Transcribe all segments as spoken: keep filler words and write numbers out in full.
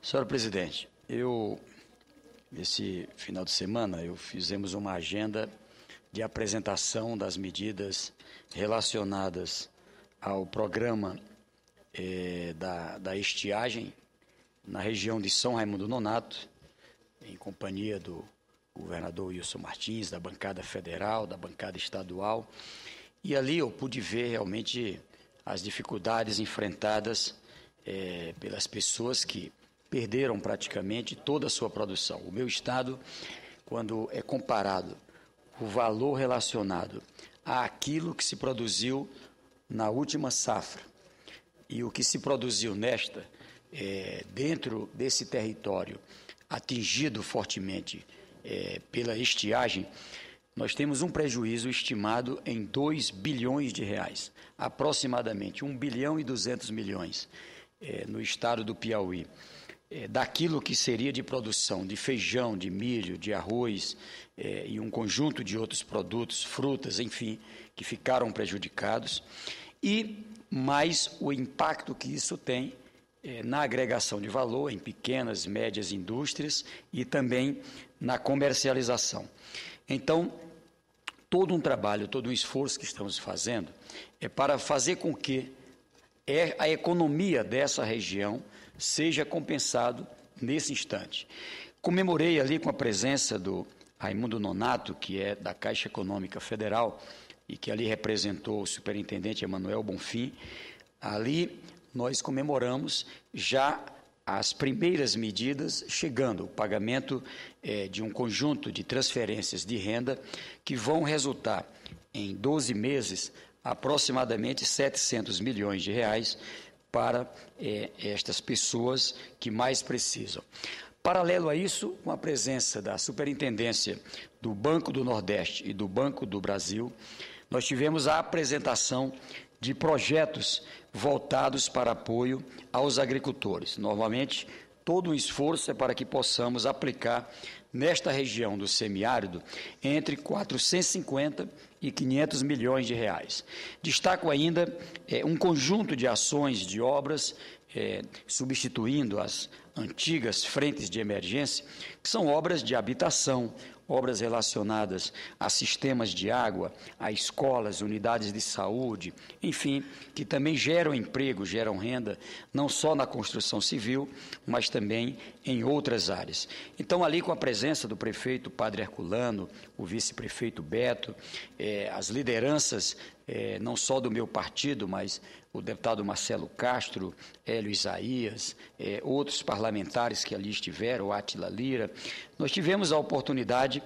Senhor presidente, eu, esse final de semana, eu fizemos uma agenda de apresentação das medidas relacionadas ao programa eh, da, da estiagem na região de São Raimundo Nonato, em companhia do governador Wilson Martins, da bancada federal, da bancada estadual, e ali eu pude ver realmente as dificuldades enfrentadas eh, pelas pessoas que perderam praticamente toda a sua produção. O meu estado, quando é comparado o valor relacionado àquilo que se produziu na última safra e o que se produziu nesta, é, dentro desse território atingido fortemente é, pela estiagem, nós temos um prejuízo estimado em dois bilhões de reais, aproximadamente um bilhão e duzentos milhões é, no estado do Piauí. É, daquilo que seria de produção de feijão, de milho, de arroz é, e um conjunto de outros produtos, frutas, enfim, que ficaram prejudicados, e mais o impacto que isso tem é, na agregação de valor em pequenas, médias indústrias e também na comercialização. Então, todo um trabalho, todo um esforço que estamos fazendo é para fazer com que a economia dessa região seja compensado nesse instante. Comemorei ali com a presença do Raimundo Nonato, que é da Caixa Econômica Federal, e que ali representou o superintendente Emanuel Bonfim. Ali nós comemoramos já as primeiras medidas chegando, o pagamento eh, de um conjunto de transferências de renda que vão resultar em doze meses aproximadamente setecentos milhões de reais para eh, estas pessoas que mais precisam. Paralelo a isso, com a presença da Superintendência do Banco do Nordeste e do Banco do Brasil, nós tivemos a apresentação de projetos voltados para apoio aos agricultores. Normalmente, todo o esforço é para que possamos aplicar nesta região do semiárido entre quatrocentos e cinquenta e quinhentos milhões de reais. Destaco ainda é, um conjunto de ações, de obras, é, substituindo as antigas frentes de emergência, que são obras de habitação, obras relacionadas a sistemas de água, a escolas, unidades de saúde, enfim, que também geram emprego, geram renda, não só na construção civil, mas também em outras áreas. Então, ali com a presença do prefeito Padre Herculano, o vice-prefeito Beto, eh, as lideranças, eh, não só do meu partido, mas o deputado Marcelo Castro, Hélio Isaías, eh, outros parlamentares que ali estiveram, Átila Lira, nós tivemos a oportunidade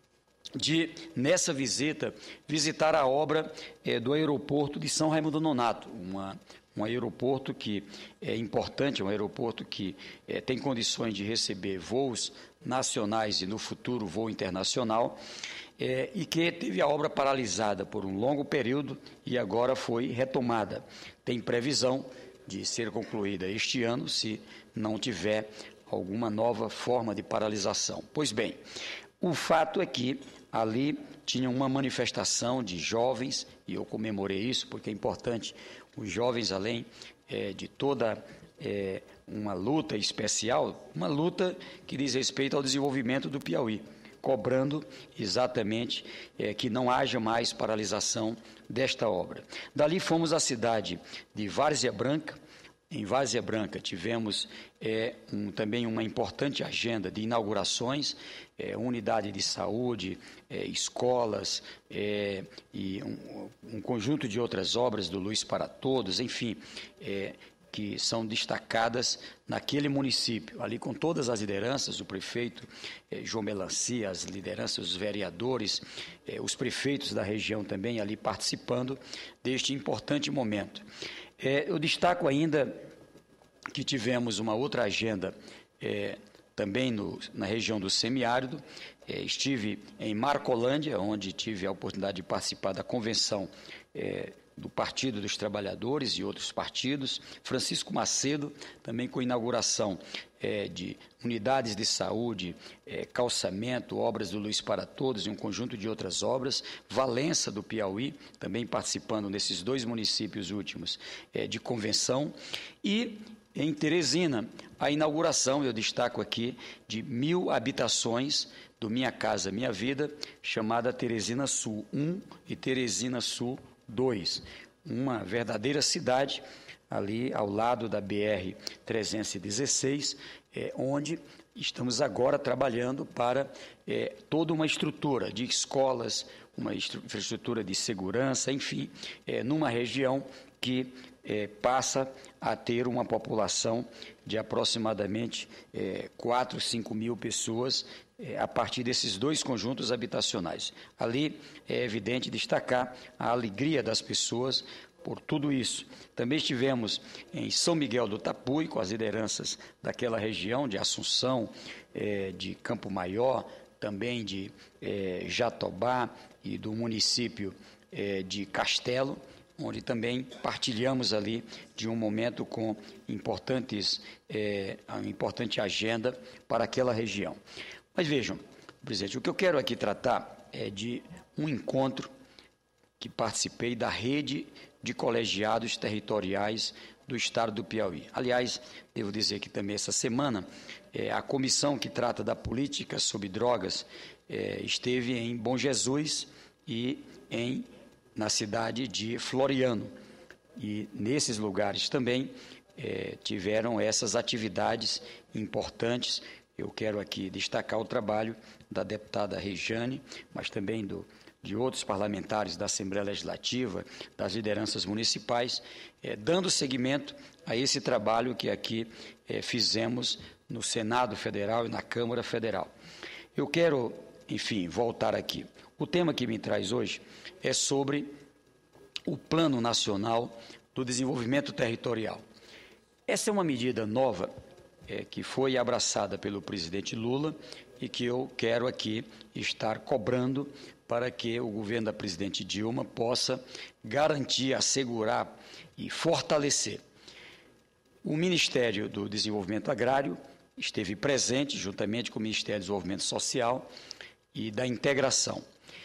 de, nessa visita, visitar a obra eh, do aeroporto de São Raimundo Nonato, uma, um aeroporto que é importante, um aeroporto que eh, tem condições de receber voos nacionais e, no futuro, voo internacional, É, e que teve a obra paralisada por um longo período e agora foi retomada. Tem previsão de ser concluída este ano, se não tiver alguma nova forma de paralisação. Pois bem, o fato é que ali tinha uma manifestação de jovens, e eu comemorei isso porque é importante, os jovens, além é, de toda é, uma luta especial, uma luta que diz respeito ao desenvolvimento do Piauí, cobrando exatamente é, que não haja mais paralisação desta obra. Dali fomos à cidade de Várzea Branca. Em Várzea Branca tivemos é, um, também uma importante agenda de inaugurações, é, unidade de saúde, é, escolas é, e um, um conjunto de outras obras do Luz para Todos, enfim, é, que são destacadas naquele município, ali com todas as lideranças, o prefeito eh, João Melancia, as lideranças, os vereadores, eh, os prefeitos da região também ali participando deste importante momento. Eh, eu destaco ainda que tivemos uma outra agenda eh, também no, na região do semiárido. Eh, estive em Marcolândia, onde tive a oportunidade de participar da convenção eh, do Partido dos Trabalhadores e outros partidos, Francisco Macedo, também com inauguração é, de unidades de saúde, é, calçamento, obras do Luz para Todos e um conjunto de outras obras, Valença do Piauí, também participando nesses dois municípios últimos é, de convenção, e em Teresina, a inauguração, eu destaco aqui, de mil habitações do Minha Casa Minha Vida, chamada Teresina Sul um e Teresina Sul dois. Uma verdadeira cidade, ali ao lado da B R trezentos e dezesseis, é, onde estamos agora trabalhando para é, toda uma estrutura de escolas, uma infraestrutura de segurança, enfim, é, numa região que é, passa a ter uma população de aproximadamente é, quatro, cinco mil pessoas é, a partir desses dois conjuntos habitacionais. Ali é evidente destacar a alegria das pessoas por tudo isso. Também estivemos em São Miguel do Tapuí, com as lideranças daquela região, de Assunção, é, de Campo Maior, também de é, Jatobá e do município é, de Castelo, onde também partilhamos ali de um momento com importantes, é, uma importante agenda para aquela região. Mas vejam, presidente, o que eu quero aqui tratar é de um encontro que participei da rede de colegiados territoriais do Estado do Piauí. Aliás, devo dizer que também essa semana é, a comissão que trata da política sobre drogas é, esteve em Bom Jesus e em na cidade de Floriano. E nesses lugares também eh, tiveram essas atividades importantes. Eu quero aqui destacar o trabalho da deputada Rejane, mas também do, de outros parlamentares da Assembleia Legislativa, das lideranças municipais, eh, dando seguimento a esse trabalho que aqui eh, fizemos no Senado Federal e na Câmara Federal. Eu quero, enfim, voltar aqui. O tema que me traz hoje é sobre o Plano Nacional do Desenvolvimento Territorial. Essa é uma medida nova é, que foi abraçada pelo presidente Lula e que eu quero aqui estar cobrando para que o governo da presidente Dilma possa garantir, assegurar e fortalecer. O Ministério do Desenvolvimento Agrário esteve presente, juntamente com o Ministério do Desenvolvimento Social e da Integração.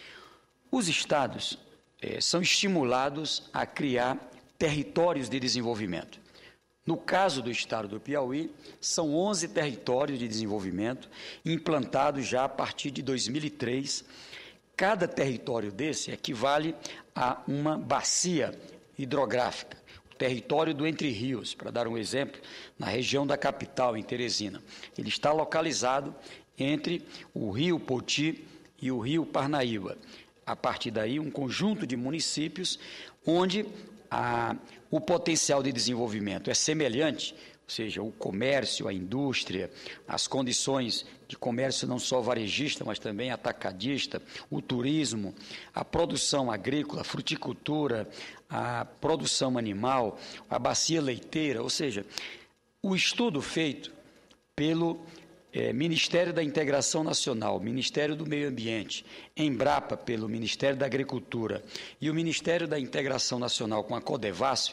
Os estados eh, são estimulados a criar territórios de desenvolvimento. No caso do estado do Piauí, são onze territórios de desenvolvimento implantados já a partir de dois mil e três. Cada território desse equivale a uma bacia hidrográfica. O território do Entre Rios, para dar um exemplo, na região da capital, em Teresina. Ele está localizado entre o rio Poti e o rio Parnaíba. A partir daí, um conjunto de municípios onde a, o potencial de desenvolvimento é semelhante, ou seja, o comércio, a indústria, as condições de comércio não só varejista, mas também atacadista, o turismo, a produção agrícola, a fruticultura, a produção animal, a bacia leiteira, ou seja, o estudo feito pelo É, Ministério da Integração Nacional, Ministério do Meio Ambiente, Embrapa pelo Ministério da Agricultura e o Ministério da Integração Nacional com a Codevasf,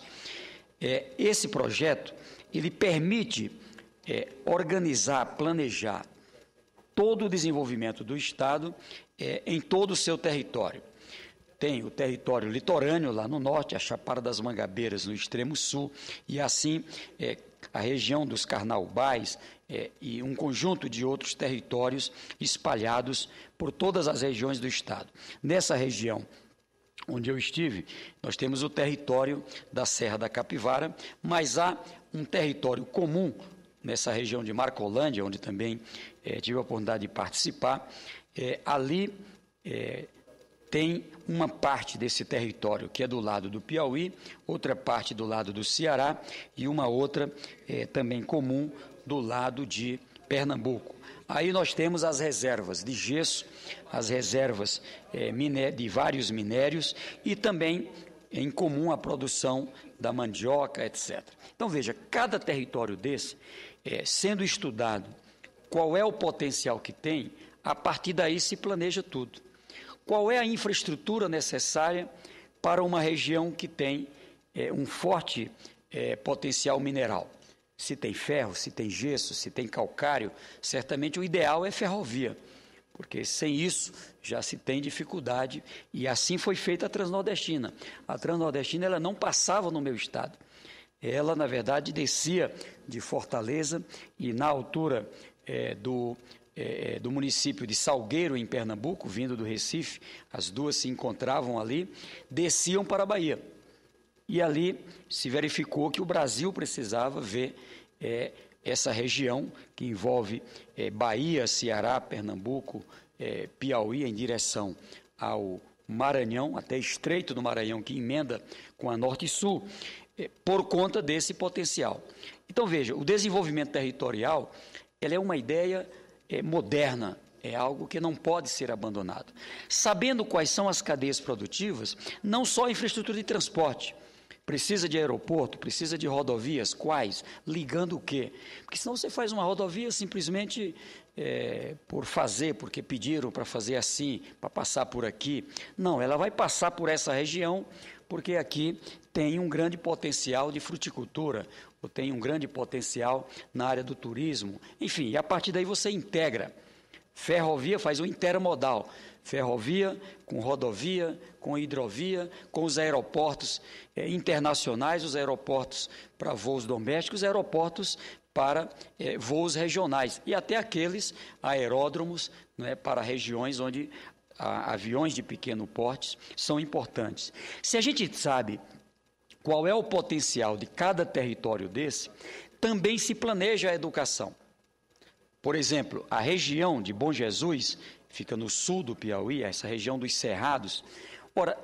é, esse projeto ele permite é, organizar, planejar todo o desenvolvimento do Estado é, em todo o seu território. Tem o território litorâneo lá no norte, a Chapada das Mangabeiras no extremo sul, e assim é, a região dos Carnaubais é, e um conjunto de outros territórios espalhados por todas as regiões do Estado. Nessa região onde eu estive, nós temos o território da Serra da Capivara, mas há um território comum nessa região de Marcolândia, onde também é, tive a oportunidade de participar. É, ali é, tem uma parte desse território que é do lado do Piauí, outra parte do lado do Ceará e uma outra é, também comum do lado de Pernambuco. Aí nós temos as reservas de gesso, as reservas é, miné de vários minérios e também em comum a produção da mandioca, etcétera. Então, veja, cada território desse, é, sendo estudado qual é o potencial que tem, a partir daí se planeja tudo. Qual é a infraestrutura necessária para uma região que tem é, um forte é, potencial mineral? Se tem ferro, se tem gesso, se tem calcário, certamente o ideal é ferrovia, porque sem isso já se tem dificuldade, e assim foi feita a Transnordestina. A Transnordestina ela não passava no meu estado, ela, na verdade, descia de Fortaleza e na altura é, do, é, do município de Salgueiro, em Pernambuco, vindo do Recife, as duas se encontravam ali, desciam para a Bahia. E ali se verificou que o Brasil precisava ver é, essa região que envolve é, Bahia, Ceará, Pernambuco, é, Piauí, em direção ao Maranhão, até Estreito do Maranhão, que emenda com a Norte e Sul, é, por conta desse potencial. Então, veja, o desenvolvimento territorial, ela é uma ideia é, moderna, é algo que não pode ser abandonado. Sabendo quais são as cadeias produtivas, não só a infraestrutura de transporte, precisa de aeroporto, precisa de rodovias, quais? Ligando o quê? Porque senão você faz uma rodovia simplesmente é, por fazer, porque pediram para fazer assim, para passar por aqui. Não, ela vai passar por essa região, porque aqui tem um grande potencial de fruticultura, ou tem um grande potencial na área do turismo. Enfim, e a partir daí você integra. Ferrovia faz o intermodal. Ferrovia, com rodovia, com hidrovia, com os aeroportos eh, internacionais, os aeroportos para voos domésticos, os aeroportos para eh, voos regionais e até aqueles aeródromos, né, para regiões onde a, aviões de pequeno porte são importantes. Se a gente sabe qual é o potencial de cada território desse, também se planeja a educação. Por exemplo, a região de Bom Jesus, fica no sul do Piauí, essa região dos Cerrados. Ora,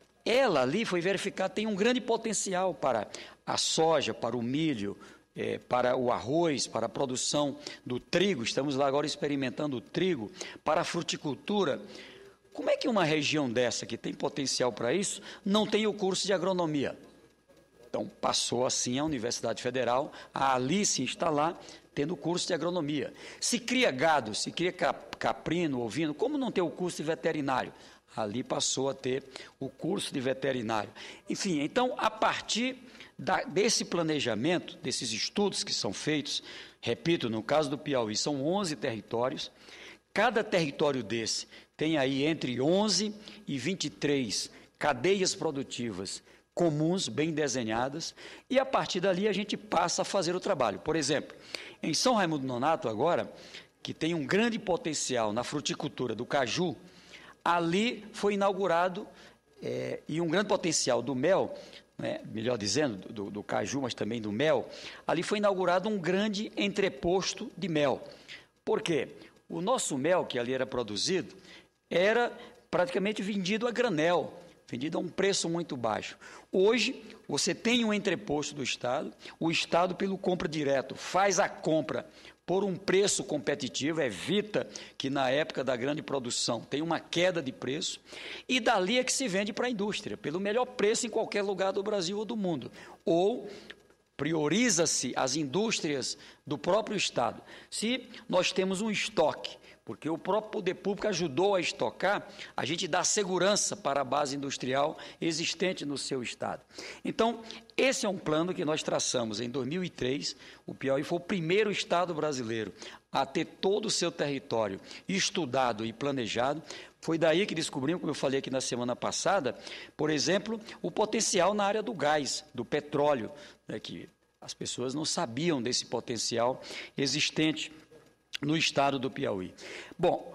ela ali foi verificada, tem um grande potencial para a soja, para o milho, é, para o arroz, para a produção do trigo. Estamos lá agora experimentando o trigo, para a fruticultura. Como é que uma região dessa, que tem potencial para isso, não tem o curso de agronomia? Então, passou assim a Universidade Federal a ali se instalar, tendo o curso de agronomia. Se cria gado, se cria caprino, ovino, como não ter o curso de veterinário? Ali passou a ter o curso de veterinário. Enfim, então, a partir da, desse planejamento, desses estudos que são feitos, repito, no caso do Piauí, são onze territórios, cada território desse tem aí entre onze e vinte e três cadeias produtivas comuns, bem desenhadas, e a partir dali a gente passa a fazer o trabalho. Por exemplo, em São Raimundo Nonato agora, que tem um grande potencial na fruticultura do caju, ali foi inaugurado, é, e um grande potencial do mel, né, melhor dizendo, do, do caju, mas também do mel, ali foi inaugurado um grande entreposto de mel. Por quê? O nosso mel, que ali era produzido, era praticamente vendido a granel, vendido a um preço muito baixo. Hoje, você tem um entreposto do Estado, o Estado, pelo compra direto, faz a compra por um preço competitivo, evita que na época da grande produção tenha uma queda de preço, e dali é que se vende para a indústria, pelo melhor preço em qualquer lugar do Brasil ou do mundo. Ou prioriza-se as indústrias do próprio Estado. Se nós temos um estoque, porque o próprio poder público ajudou a estocar, a gente dá segurança para a base industrial existente no seu estado. Então, esse é um plano que nós traçamos em dois mil e três, o Piauí foi o primeiro estado brasileiro a ter todo o seu território estudado e planejado. Foi daí que descobrimos, como eu falei aqui na semana passada, por exemplo, o potencial na área do gás, do petróleo, né, que as pessoas não sabiam desse potencial existente no estado do Piauí. Bom,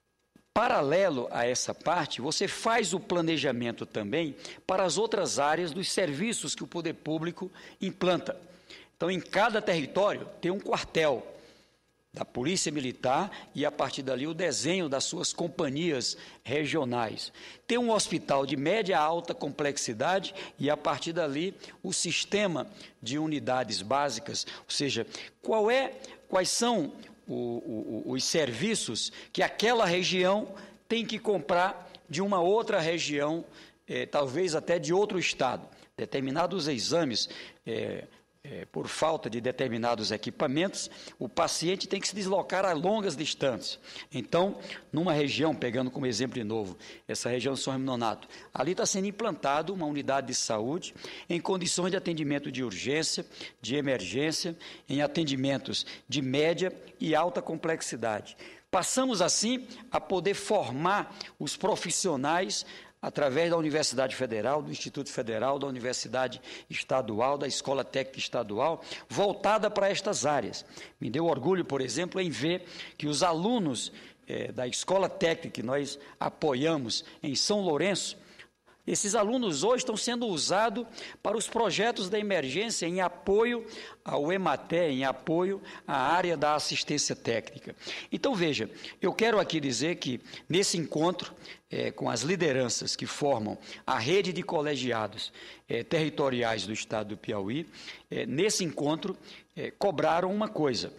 paralelo a essa parte, você faz o planejamento também para as outras áreas dos serviços que o poder público implanta. Então, em cada território tem um quartel da Polícia Militar e, a partir dali, o desenho das suas companhias regionais. Tem um hospital de média a alta complexidade e, a partir dali, o sistema de unidades básicas, ou seja, qual é, quais são O, o, os serviços que aquela região tem que comprar de uma outra região, eh, talvez até de outro estado. Determinados exames, eh, eh, por falta de determinados equipamentos, o paciente tem que se deslocar a longas distâncias. Então, numa região, pegando como exemplo de novo, essa região de São Raimundo Nonato, ali está sendo implantado uma unidade de saúde em condições de atendimento de urgência, de emergência, em atendimentos de média e alta complexidade. Passamos, assim, a poder formar os profissionais através da Universidade Federal, do Instituto Federal, da Universidade Estadual, da Escola Técnica Estadual, voltada para estas áreas. Me deu orgulho, por exemplo, em ver que os alunos eh, da Escola Técnica que nós apoiamos em São Lourenço, esses alunos hoje estão sendo usados para os projetos da emergência em apoio ao EMATÉ, em apoio à área da assistência técnica. Então, veja, eu quero aqui dizer que, nesse encontro, é, com as lideranças que formam a rede de colegiados é, territoriais do Estado do Piauí, é, nesse encontro, é, cobraram uma coisa.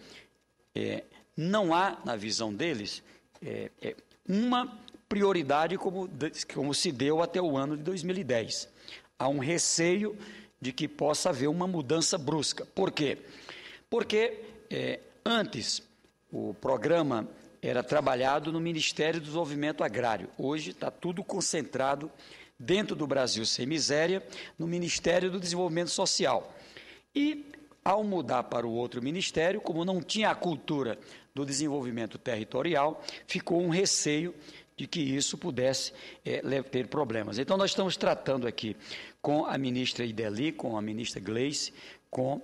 É, não há, na visão deles, é, é, uma prioridade como, como se deu até o ano de dois mil e dez. Há um receio de que possa haver uma mudança brusca. Por quê? Porque é, antes o programa era trabalhado no Ministério do Desenvolvimento Agrário. Hoje está tudo concentrado dentro do Brasil Sem Miséria, no Ministério do Desenvolvimento Social. E, ao mudar para o outro ministério, como não tinha a cultura do desenvolvimento territorial, ficou um receio de que isso pudesse é, ter problemas. Então, nós estamos tratando aqui com a ministra Ideli, com a ministra Gleice, com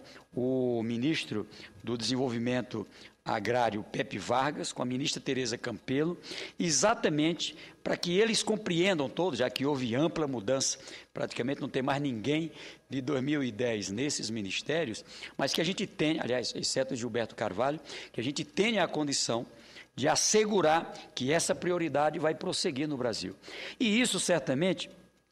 o ministro do Desenvolvimento Agrário, Pepe Vargas, com a ministra Tereza Campelo, exatamente para que eles compreendam todos, já que houve ampla mudança, praticamente não tem mais ninguém de dois mil e dez nesses ministérios, mas que a gente tenha, aliás, exceto Gilberto Carvalho, que a gente tenha a condição de assegurar que essa prioridade vai prosseguir no Brasil. E isso, certamente,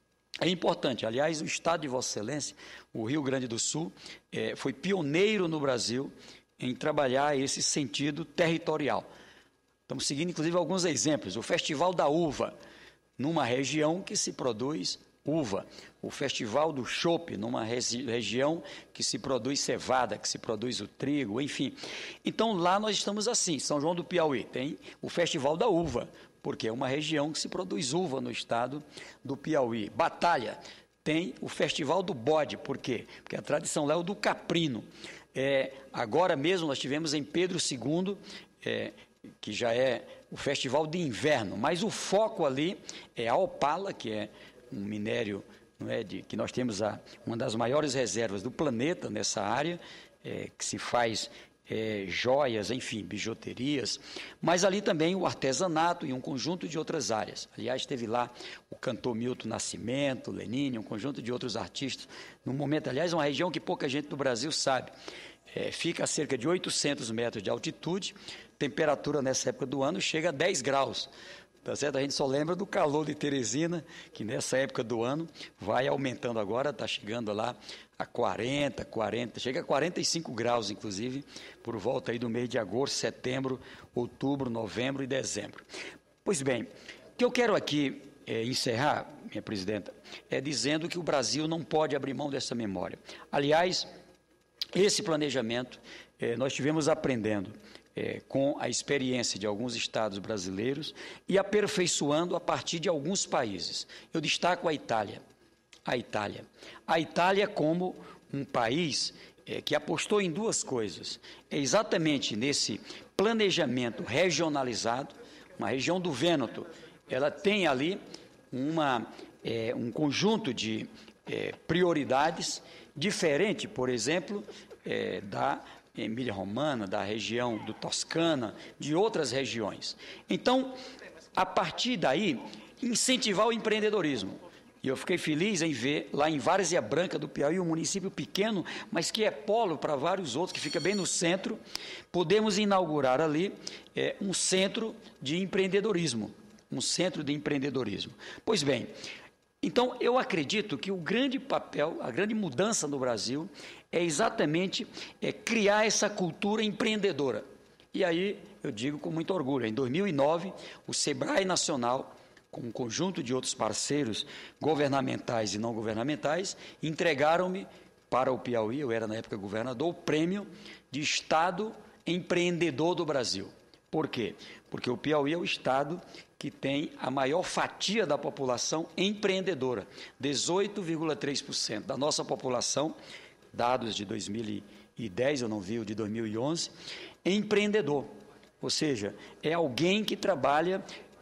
é importante. Aliás, o Estado de Vossa Excelência, o Rio Grande do Sul, é, foi pioneiro no Brasil em trabalhar esse sentido territorial. Estamos seguindo, inclusive, alguns exemplos. O Festival da Uva, numa região que se produz uva. O Festival do Chopp, numa regi região que se produz cevada, que se produz o trigo, enfim. Então, lá nós estamos assim, São João do Piauí, tem o Festival da Uva, porque é uma região que se produz uva no estado do Piauí. Batalha, tem o Festival do Bode, por quê? Porque a tradição lá é o do caprino. É, agora mesmo nós tivemos em Pedro segundo, é, que já é o Festival de Inverno, mas o foco ali é a opala, que é um minério, não é, de, que nós temos a, uma das maiores reservas do planeta nessa área, é, que se faz é, joias, enfim, bijuterias, mas ali também o artesanato e um conjunto de outras áreas. Aliás, esteve lá o cantor Milton Nascimento, Lenine, um conjunto de outros artistas, no momento, aliás, uma região que pouca gente do Brasil sabe, é, fica a cerca de oitocentos metros de altitude, temperatura nessa época do ano chega a dez graus. Tá certo? A gente só lembra do calor de Teresina, que nessa época do ano vai aumentando agora, está chegando lá a quarenta, quarenta, chega a quarenta e cinco graus, inclusive, por volta aí do mês de agosto, setembro, outubro, novembro e dezembro. Pois bem, o que eu quero aqui é, encerrar, minha presidenta, é dizendo que o Brasil não pode abrir mão dessa memória. Aliás, esse planejamento é, nós tivemos aprendendo É, com a experiência de alguns estados brasileiros e aperfeiçoando a partir de alguns países. Eu destaco a Itália. A Itália. A Itália como um país é, que apostou em duas coisas. É exatamente nesse planejamento regionalizado, uma região do Vêneto, ela tem ali uma, é, um conjunto de é, prioridades diferente, por exemplo, é, da Emília-Romana, da região do Toscana, de outras regiões. Então, a partir daí, incentivar o empreendedorismo. E eu fiquei feliz em ver lá em Várzea Branca do Piauí, um município pequeno, mas que é polo para vários outros, que fica bem no centro, podemos inaugurar ali é, um centro de empreendedorismo, um centro de empreendedorismo. Pois bem, então eu acredito que o grande papel, a grande mudança no Brasil é exatamente é, criar essa cultura empreendedora. E aí eu digo com muito orgulho, em dois mil e nove, o Sebrae Nacional, com um conjunto de outros parceiros governamentais e não governamentais, entregaram-me para o Piauí, eu era na época governador, o prêmio de Estado Empreendedor do Brasil. Por quê? Porque o Piauí é o estado que tem a maior fatia da população empreendedora, dezoito vírgula três por cento da nossa população, dados de dois mil e dez, eu não vi o de dois mil e onze, empreendedor, ou seja, é alguém que trabalha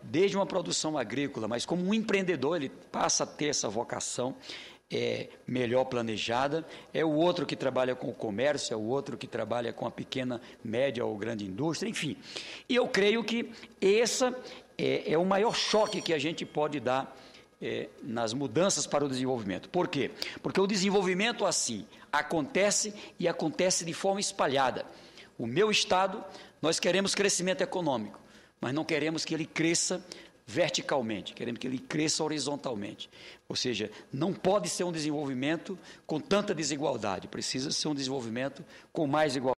desde uma produção agrícola, mas como um empreendedor, ele passa a ter essa vocação é, melhor planejada. É o outro que trabalha com o comércio, é o outro que trabalha com a pequena, média ou grande indústria, enfim. E eu creio que esse é, é o maior choque que a gente pode dar É, nas mudanças para o desenvolvimento. Por quê? Porque o desenvolvimento, assim, acontece e acontece de forma espalhada. O meu estado, nós queremos crescimento econômico, mas não queremos que ele cresça verticalmente, queremos que ele cresça horizontalmente. Ou seja, não pode ser um desenvolvimento com tanta desigualdade, precisa ser um desenvolvimento com mais igualdade.